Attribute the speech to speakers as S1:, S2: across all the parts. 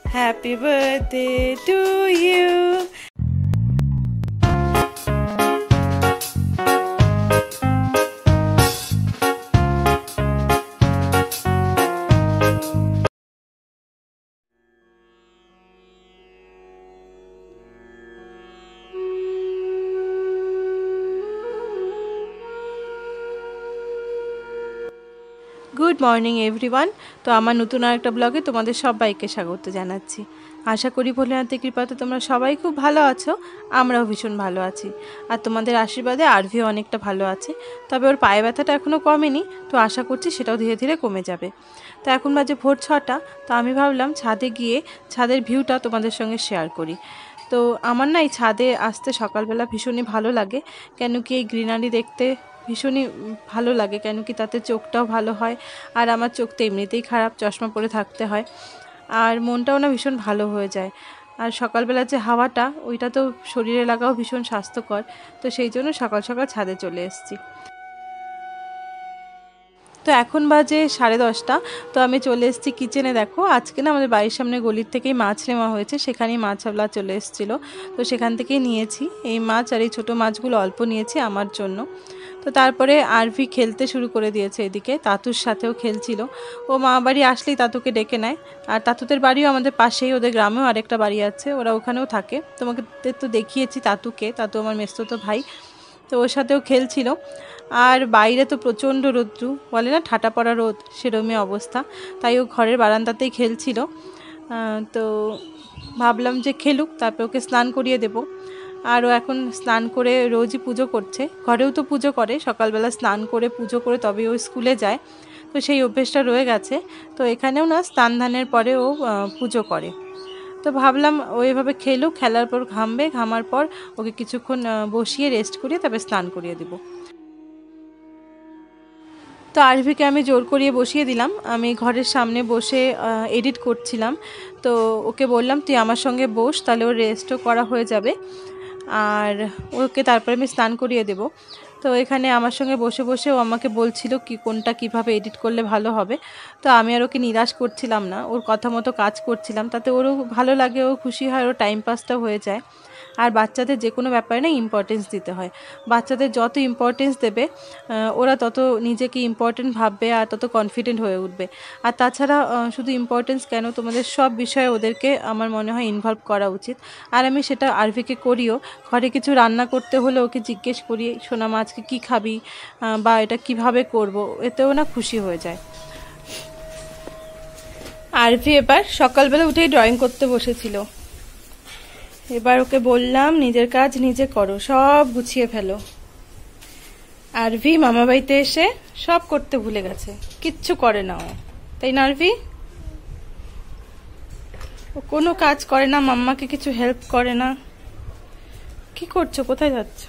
S1: Happy birthday to you. Good morning everyone. তো আমার নতুন আরেকটা ব্লগে তোমাদের সবাইকে স্বাগত জানাচ্ছি। আশা করি ভোলেনাথের কৃপাতে তোমরা সবাই খুব ভালো আছো, আমরাও ভীষণ ভালো আছি। আর তোমাদের আশীর্বাদে আরভিও অনেকটা ভালো আছে, তবে ওর পায়ে ব্যথাটা এখনও কমেনি, তো আশা করছি সেটাও ধীরে ধীরে কমে যাবে। তো এখন বাজে ভোর 6টা, তো আমি ভাবলাম ছাদে গিয়ে ছাদের ভিউটা তোমাদের সঙ্গে শেয়ার করি। তো আমার না এই ছাদে আসতে সকালবেলা ভীষণই ভালো লাগে, কেন কি এই গ্রিনারি দেখতে ভীষণই ভালো লাগে, কেন কি তাতে চোখটাও ভালো হয়। আর আমার চোখ তো এমনিতেই খারাপ, চশমা পরে থাকতে হয়, আর মনটাও না ভীষণ ভালো হয়ে যায়। আর সকালবেলা যে হাওয়াটা, ওইটা তো শরীরে লাগাও ভীষণ স্বাস্থ্যকর, তো সেই জন্য সকাল সকাল ছাদে চলে এসেছি। তো এখন বাজে 10:30, তো আমি চলে এসেছি কিচেনে। দেখো আজকে না আমাদের বাড়ির সামনে গলির থেকেই মাছ নেওয়া হয়েছে, সেখানেই মাছওয়ালা চলে এসেছিলো, তো সেখান থেকেই নিয়েছি এই মাছ। আর এই ছোটো মাছগুলো অল্প নিয়েছি আমার জন্য। তো তারপরে আরভি খেলতে শুরু করে দিয়েছে, এদিকে তাতুর সাথেও খেলছিল। ও মা বাড়ি আসলেই তাতুকে ডেকে নেয়, আর তাতুদের বাড়িও আমাদের পাশেই, ওদের গ্রামেও আরেকটা বাড়ি আছে, ওরা ওখানেও থাকে। তোমাকে তো দেখিয়েছি তাতুকে, তাতু আমার মেসতুতো ভাই, তো ওর সাথেও খেলছিল। আর বাইরে তো প্রচণ্ড রোদ্রু, বলে না ঠাটা পড়া রোদ, সেরকমই অবস্থা, তাই ও ঘরের বারান্দাতেই খেলছিল। তো ভাবলাম যে খেলুক, তারপর ওকে স্নান করিয়ে দেবো। আর ও এখন স্নান করে রোজই পুজো করছে, ঘরেও তো পুজো করে, সকালবেলা স্নান করে পুজো করে তবে ও স্কুলে যায়, তো সেই অভ্যেসটা রয়ে গেছে। তো এখানেও না স্নান ধানের পরে ও পুজো করে। তো ভাবলাম ও এভাবে খেলুক, খেলার পর ঘামবে, ঘামার পর ওকে কিছুক্ষণ বসিয়ে রেস্ট করিয়ে তবে স্নান করিয়ে দেবো। তো আরভিকে আমি জোর করিয়ে বসিয়ে দিলাম, আমি ঘরের সামনে বসে এডিট করছিলাম। তো ওকে বললাম তুই আমার সঙ্গে বস, তাহলে ওর রেস্টও করা হয়ে যাবে, আর ওকে তারপরে আমি স্নান করিয়ে দেব। তো এখানে আমার সঙ্গে বসে বসে ও আমাকে বলছিল কি কোনটা কিভাবে এডিট করলে ভালো হবে। তো আমি আর ওকে নিরাশ করছিলাম না, ওর কথা মতো কাজ করছিলাম, তাতে ওরও ভালো লাগে, ও খুশি হয়, ওর টাইম পাসটাও হয়ে যায়। আর বাচ্চাদের যে কোনো ব্যাপারে না ইম্পর্টেন্স দিতে হয়, বাচ্চাদের যত ইম্পর্টেন্স দেবে ওরা তত নিজেকে ইম্পর্টেন্ট ভাববে আর তত কনফিডেন্ট হয়ে উঠবে। আর তাছাড়া শুধু ইম্পর্টেন্স কেন, তোমাদের সব বিষয়ে ওদেরকে আমার মনে হয় ইনভলভ করা উচিত। আর আমি সেটা আরভিকে করিও, ঘরে কিছু রান্না করতে হলে ওকে জিজ্ঞেস করি সোনা মা আজকে কী খাবি, বা এটা কিভাবে করব, এতেও না খুশি হয়ে যায়। আরভি এবার সকালবেলা উঠেই ড্রয়িং করতে বসেছিল, এবার ওকে বললাম নিজের কাজ নিজে করো, সব গুছিয়ে ফেলো। আরভি মামা বাড়িতে এসে সব করতে ভুলে গেছে, কিচ্ছু করে না ও, তাই না আরভি? ও কোনো কাজ করে না, মাম্মাকে কিছু হেল্প করে না। কি করছো, কোথায় যাচ্ছ?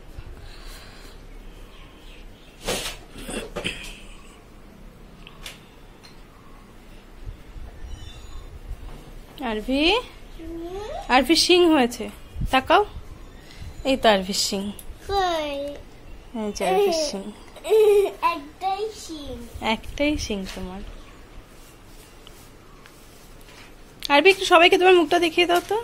S1: আরভি, আরভি সিং হয়েছে, তাকাও, এই তো আরভি সিং, এই যে আরভি সিং, একটাই সিং তোমার। আরভি একটু সবাইকে তোমার মুখটা দেখিয়ে দাও তো।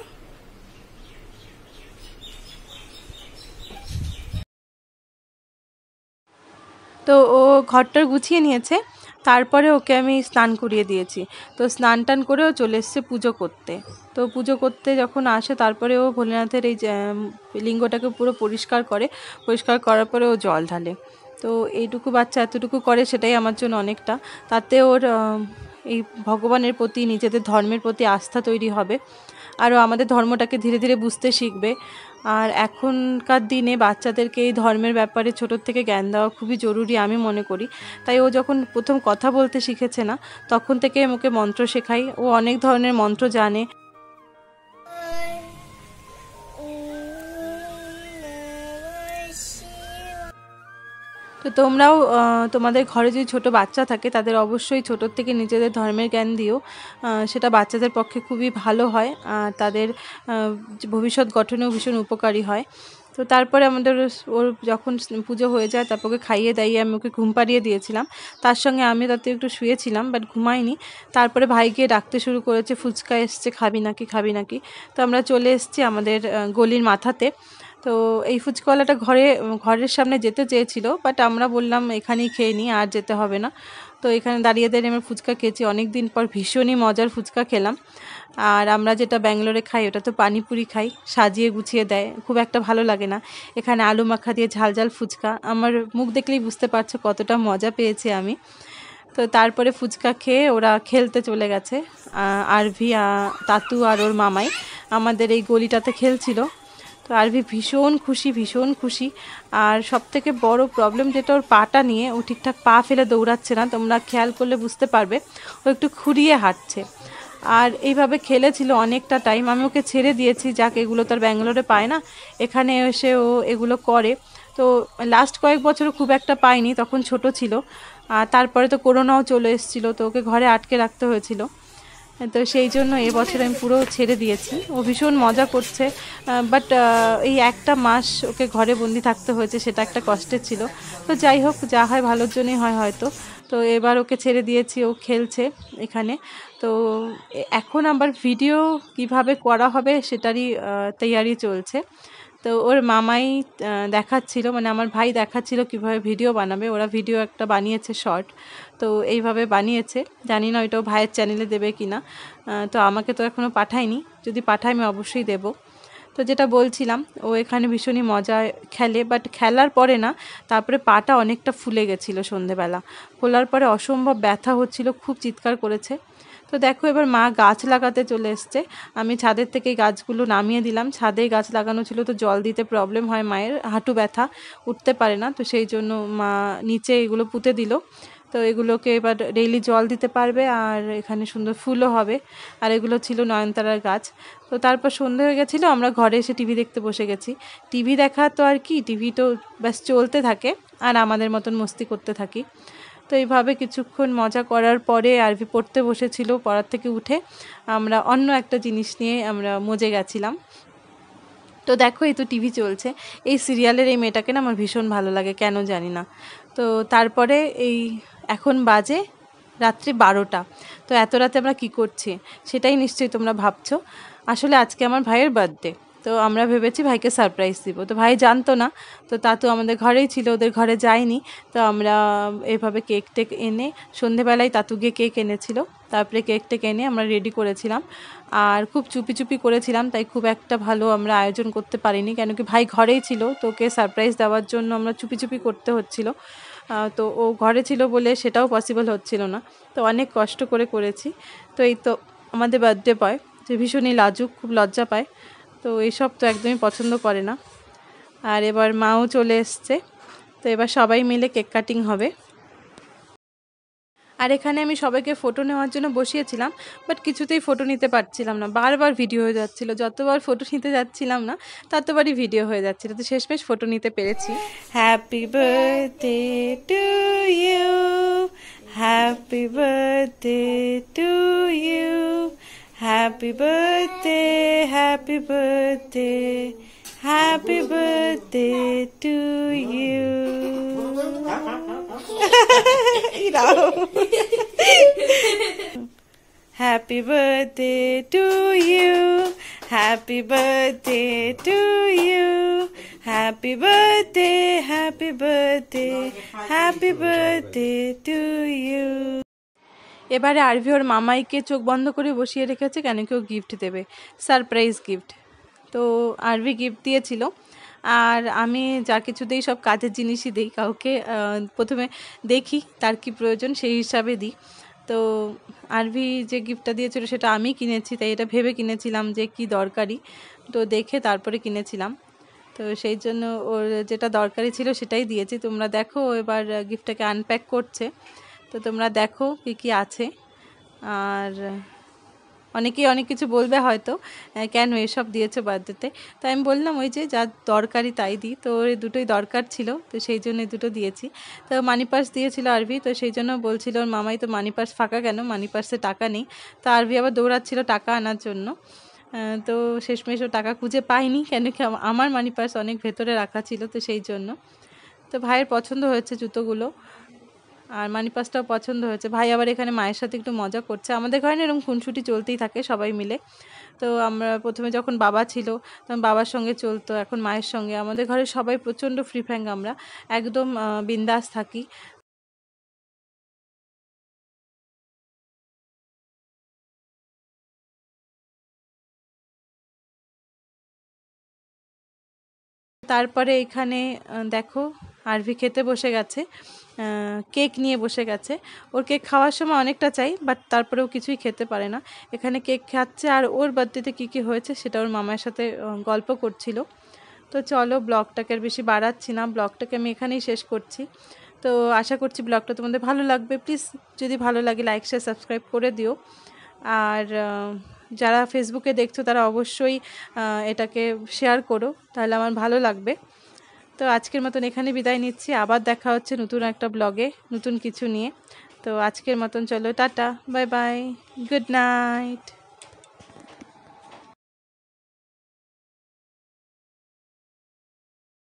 S1: তো ও ঘরটা গুছিয়ে নিয়েছে, তারপরে ওকে আমি স্নান করিয়ে দিয়েছি। তো স্নান টান করে ও চলে এসছে পুজো করতে। তো পুজো করতে যখন আসে, তারপরে ও ভোলেনাথের এই লিঙ্গটাকে পুরো পরিষ্কার করে, পরিষ্কার করার পরে ও জল ঢালে। তো এইটুকু বাচ্চা এতটুকু করে, সেটাই আমার জন্য অনেকটা। তাতে ওর এই ভগবানের প্রতি, নিজেদের ধর্মের প্রতি আস্থা তৈরি হবে, আরও আমাদের ধর্মটাকে ধীরে ধীরে বুঝতে শিখবে। আর এখনকার দিনে বাচ্চাদেরকে এই ধর্মের ব্যাপারে ছোটোর থেকে জ্ঞান দেওয়া খুবই জরুরি আমি মনে করি। তাই ও যখন প্রথম কথা বলতে শিখেছে না, তখন থেকে ওকে মন্ত্র শেখাই, ও অনেক ধরনের মন্ত্র জানে। তো তোমরাও তোমাদের ঘরে যদি ছোট বাচ্চা থাকে, তাদের অবশ্যই ছোটোর থেকে নিজেদের ধর্মের জ্ঞান দিও, সেটা বাচ্চাদের পক্ষে খুবই ভালো হয়, আর তাদের ভবিষ্যৎ গঠনেও ভীষণ উপকারী হয়। তো তারপরে আমাদের ওর যখন পুজো হয়ে যায় তারপর ওকে খাইয়ে দাইয়ে আমি ওকে ঘুম পাড়িয়ে দিয়েছিলাম, তার সঙ্গে আমি তাতে একটু শুয়েছিলাম, বাট ঘুমাইনি। তারপরে ভাই গিয়ে ডাকতে শুরু করেছে, ফুচকা এসছে, খাবি নাকি খাবি নাকি। তো আমরা চলে এসেছি আমাদের গলির মাথাতে। তো এই ফুচকাওয়ালাটা ঘরের সামনে যেতে চেয়েছিল, বাট আমরা বললাম এখানেই খেয়ে নিই, আর যেতে হবে না। তো এখানে দাঁড়িয়ে দাঁড়িয়ে আমরা ফুচকা খেয়েছি, অনেক দিন পর ভীষণই মজার ফুচকা খেলাম। আর আমরা যেটা ব্যাঙ্গালোরে খাই ওটা তো পানিপুরি খাই, সাজিয়ে গুছিয়ে দেয়, খুব একটা ভালো লাগে না। এখানে আলু মাখা দিয়ে ঝাল ঝাল ফুচকা, আমার মুখ দেখলেই বুঝতে পারছো কতটা মজা পেয়েছি আমি। তো তারপরে ফুচকা খেয়ে ওরা খেলতে চলে গেছে। আরভি, তাতু আর ওর মামাই আমাদের এই গলিটাতে খেলছিল। তো আরভি ভীষণ খুশি, ভীষণ খুশি। আর সবথেকে বড় প্রবলেম যেটা ওর পাটা নিয়ে, ও ঠিকঠাক পা ফেলে দৌড়াচ্ছে না, তোমরা খেয়াল করলে বুঝতে পারবে ও একটু খুঁড়িয়ে হাঁটছে। আর এইভাবে খেলেছিল অনেকটা টাইম, আমি ওকে ছেড়ে দিয়েছি, যাক এগুলো তার ব্যাঙ্গালোরে পায় না, এখানে এসে ও এগুলো করে। তো লাস্ট কয়েক বছরও খুব একটা পাইনি, তখন ছোট ছিল। আর তারপরে তো করোনাও চলে এসেছিলো, তো ওকে ঘরে আটকে রাখতে হয়েছিল। তো সেই জন্য এবছর আমি পুরো ছেড়ে দিয়েছি। ও ভীষণ মজা করছে, বাট এই একটা মাস ওকে ঘরে বন্দি থাকতে হয়েছে, সেটা একটা কষ্টের ছিল। তো যাই হোক, যা হয় ভালোর জন্যই হয় হয়তো। তো এবার ওকে ছেড়ে দিয়েছি, ও খেলছে এখানে। তো এখন আবার ভিডিও কিভাবে করা হবে সেটারই তৈয়ারি চলছে। তো ওর মামাই দেখাচ্ছিল, মানে আমার ভাই দেখাচ্ছিল কিভাবে ভিডিও বানাবে। ওরা ভিডিও একটা বানিয়েছে শর্ট, তো এইভাবে বানিয়েছে, জানি না ওইটাও ভাইয়ের চ্যানেলে দেবে কি না। তো আমাকে তো এখনও পাঠায়নি, যদি পাঠায় আমি অবশ্যই দেব। তো যেটা বলছিলাম, ও এখানে ভীষণই মজা খেলে, বাট খেলার পরে না, তারপরে পাটা অনেকটা ফুলে গেছিলো সন্ধেবেলা, ফোলার পরে অসম্ভব ব্যথা হচ্ছিল, খুব চিৎকার করেছে। তো দেখো এবার মা গাছ লাগাতে চলে এসছে, আমি ছাদের থেকে গাছগুলো নামিয়ে দিলাম। ছাদে গাছ লাগানো ছিল, তো জল দিতে প্রবলেম হয় মায়ের, হাঁটু ব্যথা, উঠতে পারে না, তো সেই জন্য মা নিচে এগুলো পুঁতে দিল। তো এগুলোকে এবার ডেইলি জল দিতে পারবে, আর এখানে সুন্দর ফুলও হবে। আর এগুলো ছিল নয়নতারার গাছ। তো তারপর সন্ধে হয়ে গেছিলো, আমরা ঘরে এসে টিভি দেখতে বসে গেছি। টিভি দেখা তো আর কি, টিভি তো ব্যাস চলতে থাকে, আর আমাদের মতন মস্তি করতে থাকি। তো এইভাবে কিছুক্ষণ মজা করার পরে আরভি পড়তে বসেছিল, পড়ার থেকে উঠে আমরা অন্য একটা জিনিস নিয়ে আমরা মজে গেছিলাম। তো দেখো এই তো টিভি চলছে, এই সিরিয়ালের এই মেয়েটাকে না আমার ভীষণ ভালো লাগে, কেন জানি না। তো তারপরে এই এখন বাজে রাত্রি 12টা। তো এত রাতে আমরা কি করছি সেটাই নিশ্চয়ই তোমরা ভাবছো। আসলে আজকে আমার ভাইয়ের বার্থডে, তো আমরা ভেবেছি ভাইকে সারপ্রাইজ দিব। তো ভাই জানতো না, তো তাতু আমাদের ঘরেই ছিল, ওদের ঘরে যায়নি। তো আমরা এভাবে কেক টেক এনে, সন্ধেবেলায় তাতু গিয়ে কেক এনেছিল, তারপরে কেক টেক এনে আমরা রেডি করেছিলাম। আর খুব চুপি চুপি করেছিলাম, তাই খুব একটা ভালো আমরা আয়োজন করতে পারিনি, কেন কি ভাই ঘরেই ছিল, তো ওকে সারপ্রাইজ দেওয়ার জন্য আমরা চুপি চুপি করতে হচ্ছিল। তো ও ঘরে ছিল বলে সেটাও পসিবল হচ্ছিল না, তো অনেক কষ্ট করে করেছি। তো এই তো আমাদের বার্থডে বয়, যে ভীষণই লাজুক, খুব লজ্জা পায়, তো এইসব তো একদমই পছন্দ করে না। আর এবার মাও চলে এসছে, তো এবার সবাই মিলে কেক কাটিং হবে। আর এখানে আমি সবাইকে ফটো নেওয়ার জন্য বসিয়েছিলাম, বাট কিছুতেই ফটো নিতে পারছিলাম না, বারবার ভিডিও হয়ে যাচ্ছিলো, যতবার ফটো নিতে যাচ্ছিলাম না ততবারই ভিডিও হয়ে যাচ্ছিলো। তো শেষমেশ ফটো নিতে পেরেছি। Happy birthday to you, happy birthday to you, happy birthday, happy birthday, happy birthday to you. Happy birthday to you, happy birthday to you, happy birthday, happy birthday, happy birthday to you. এবারে আরভি ওর মামাইকে চোখ বন্ধ করে বসিয়ে রেখেছে, কেন কেউ গিফট দেবে, সারপ্রাইজ গিফট। তো আরভি গিফট দিয়েছিল, আর আমি যা কিছুতেই সব কাজের জিনিসই দিই, কাউকে প্রথমে দেখি তার কি প্রয়োজন সেই হিসাবে দিই। তো আরভি যে গিফটটা দিয়েছিল সেটা আমি কিনেছি, তাই এটা ভেবে কিনেছিলাম যে কি দরকারি, তো দেখে তারপরে কিনেছিলাম। তো সেই জন্য ওর যেটা দরকারি ছিল সেটাই দিয়েছি। তোমরা দেখো এবার গিফটটাকে আনপ্যাক করছে, তো তোমরা দেখো কি কি আছে। আর অনেকেই অনেক কিছু বলবে হয়তো, কেন এসব দিয়েছো বার্থডেতে, তো আমি বললাম ওই যে যা দরকারি তাই দিই, তো ওর দুটোই দরকার ছিল, তো সেই জন্য দুটো দিয়েছি। তো মানি পার্স দিয়েছিল আরভি, তো সেই জন্য বলছিল ওর মামাই তো মানি পার্স ফাঁকা কেন, মানি পার্সে টাকা নেই। তো আরভি আবার দৌড়াচ্ছিল টাকা আনার জন্য। তো শেষমেশ ও টাকা খুঁজে পাইনি, কেন কি আমার মানি পার্স অনেক ভেতরে রাখা ছিল, তো সেই জন্য। তো ভাইয়ের পছন্দ হয়েছে জুতোগুলো, আর মানি পার্সটাও পছন্দ হয়েছে। ভাই আবার এখানে মায়ের সাথে একটু মজা করছে। আমাদের ঘরে না এরকম খুনসুটি চলতেই থাকে সবাই মিলে। তো আমরা প্রথমে যখন বাবা ছিল তখন বাবার সঙ্গে চলতো, এখন মায়ের সঙ্গে। আমাদের ঘরে সবাই প্রচণ্ড ফ্রি ফ্র্যাঙ্ক, আমরা একদম বিন্দাস থাকি। তারপরে এখানে দেখো আরভি খেতে বসে গেছে, কেক নিয়ে বসে গেছে। ওর কেক খাওয়ার সময় অনেকটা চাই, বাট তারপরেও কিছুই খেতে পারে না। এখানে কেক খাচ্ছে, আর ওর বার্থডেতে কী কী হয়েছে সেটা ওর মামার সাথে গল্প করছিল। তো চলো, ব্লগটাকে আর বেশি বাড়াচ্ছি না, ব্লগটাকে আমি এখানেই শেষ করছি। তো আশা করছি ব্লগটা তোমাদের ভালো লাগবে। প্লিজ যদি ভালো লাগে লাইক শেয়ার সাবস্ক্রাইব করে দিও। আর যারা ফেসবুকে দেখছো তারা অবশ্যই এটাকে শেয়ার করো, তাহলে আমার ভালো লাগবে। তো আজকের মতন এখানে বিদায় নিচ্ছি, আবার দেখা হচ্ছে নতুন একটা ব্লগে নতুন কিছু নিয়ে। তো আজকের মতন চলো, টাটা, বাই বাই, গুড নাইট।